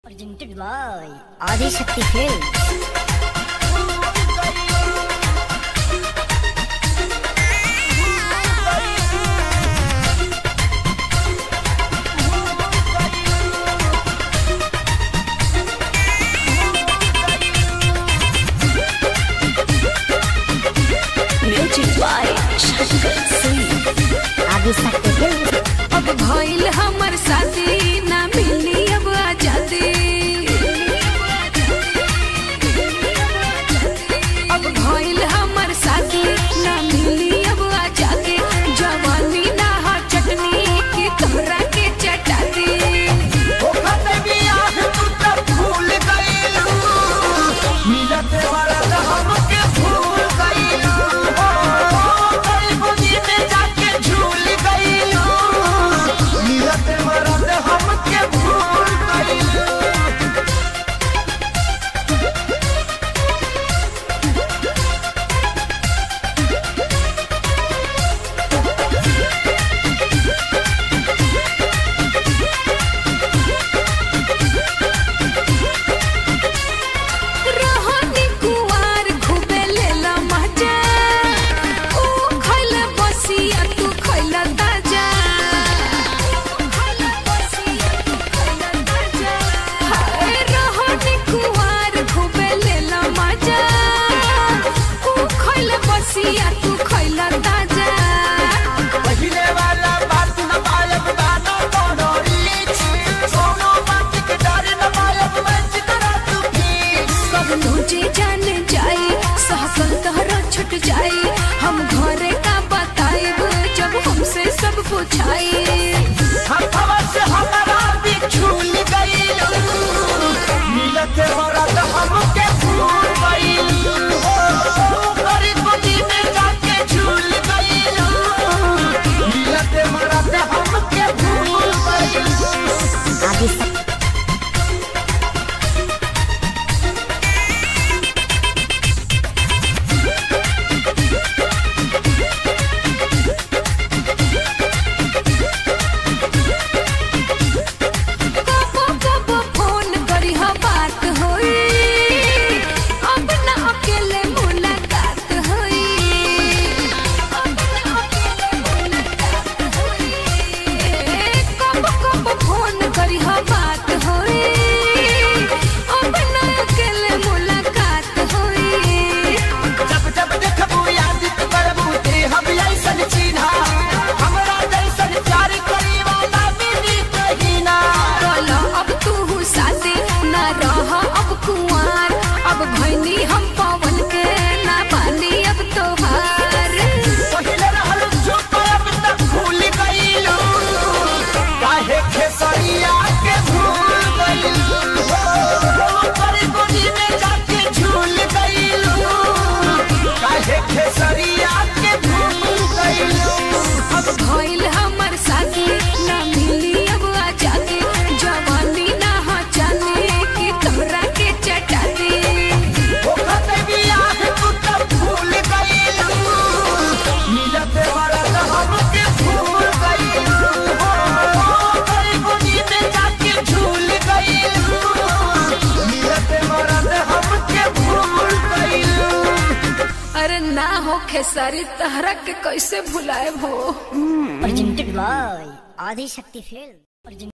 Presented by Adi Shakti Films. Music by Shankar Singh. Adi Shakti Films. अब भइल हमर शादी ना मिली अब आजादी। अब भइल हमर शादी ना मिली अब आजादी। जवानी ना हा चटनी की तोहरा के चटाती। तू खैला ताजा पहिले वाला बात न पायब दाना तोड़ीच सोनो बात के डर न पायब मंच करा तू की सब तुझे जान जाए सहकल तोहरा छुट जाए। हम घरे का बताएब जब हमसे सब पूछाए। हवा से हमारा भी झूल गई मिलत मरद हमके भूल गई गरी गोदी में जाके झूल गई मिलत मरद हमके भूल गई। Adi Shakti. कबो फोन करी हा बात होई। अब ना अकेले मुलाकात होई। अब ना अकेले मुलाकात होई। कबो फोन करी हा बात होई। अब ना अकेले मुलाकात होई। जब जब देखबू याद करबू ते हम ऐसन चिन्हा हमरा जैसन प्यार करी वाला मिली कहीं ना। बोलो अब तू साथी ना रह अब कुंवार। अब भैनी हम पवन के ना पानी अब तोहार। पहिले रहल चुप अब तक भूल गईलू काहे खेसरिया के भूल गईलू करी गोदी में जाके झूल गईलू काहे खेसरिया के भूल गईलू। अब भइल हमर शादी ना मिली अब आजादी। जवानी ना हा जाने की तोहरा के चटाती। ओखत बियाह तू तब भूल गईलू मिलत मरद हमके भूल गईलू करी गोदी में जाके झूल गईलू मिलत मरद हमके भूल गईलू। अरे ना हो खेसारी तोहरा के कैसे भुलाए हो। Presented by Adi Shakti Films.